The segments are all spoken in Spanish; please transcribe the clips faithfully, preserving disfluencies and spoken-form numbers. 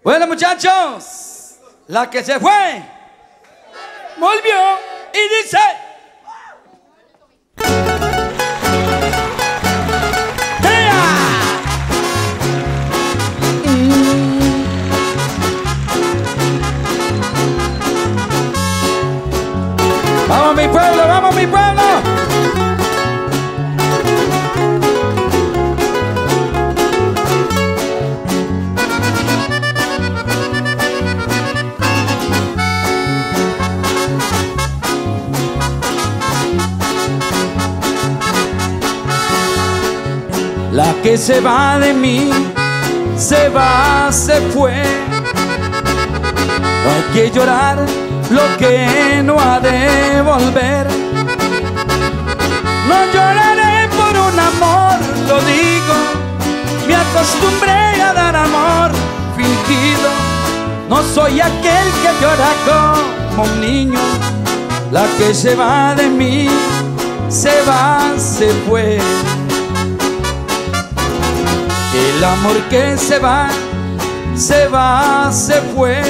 Bueno, muchachos, la que se fue volvió y dice: vamos mi pueblo, vamos mi pueblo. La que se va de mí, se va, se fue. No hay que llorar lo que no ha de volver. No lloraré por un amor, lo digo. Me acostumbré a dar amor fingido. No soy aquel que llora como un niño. La que se va de mí, se va, se fue. El amor que se va, se va, se fue.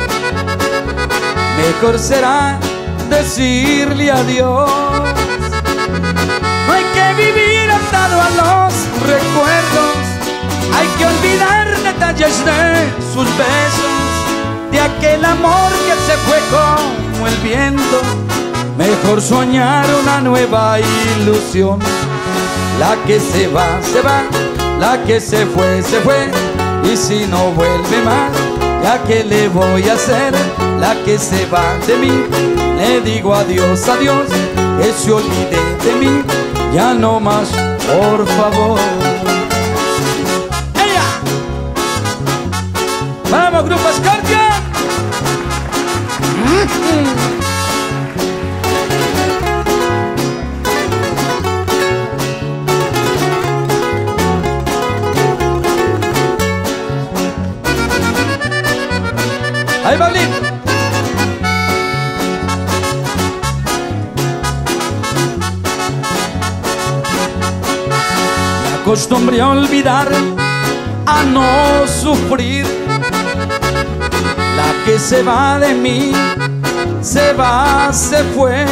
Mejor será decirle adiós. No hay que vivir atado a los recuerdos. Hay que olvidar detalles de sus besos, de aquel amor que se fue como el viento. Mejor soñar una nueva ilusión. La que se va, se va. La que se fue, se fue. Y si no vuelve más, ¿ya qué le voy a hacer? La que se va de mí, le digo adiós, adiós. Que se olvide de mí, ya no más, por favor. ¡Ella! ¡Vamos, Grupo Scorpion! Mm-hmm. Ahí va, Blin. Me acostumbré a olvidar, a no sufrir. La que se va de mí, se va, se fue.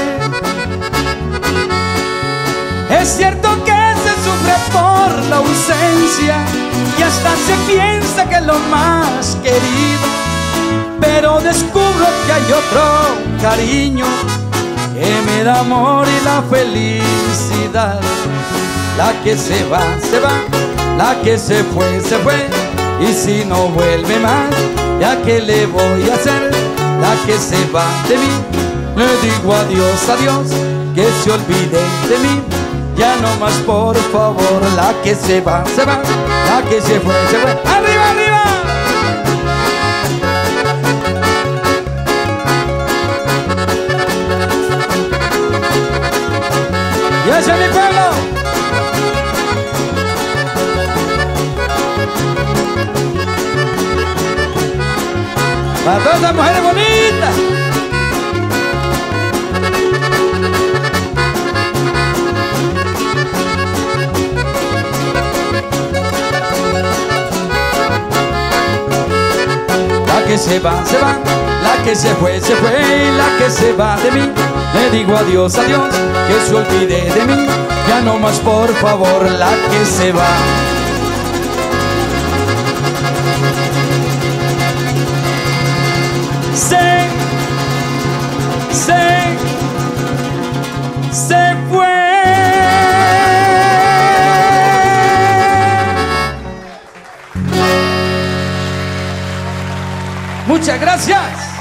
Es cierto que se sufre por la ausencia y hasta se piensa que es lo más querido. Pero descubro que hay otro cariño que me da amor y la felicidad. La que se va, se va. La que se fue, se fue. Y si no vuelve más, ¿ya qué le voy a hacer? La que se va de mí, le digo adiós, adiós. Que se olvide de mí, ya no más, por favor. La que se va, se va. La que se fue, se fue. ¡Arriba, arriba! ¡Y ese es mi pueblo! Para todas las mujeres bonitas. La que se va, se va. La que se fue, se fue. Y la que se va de mí, le digo adiós, adiós. Que se olvide de mí, ya no más, por favor. La que se va. Se, se, se fue. Muchas gracias.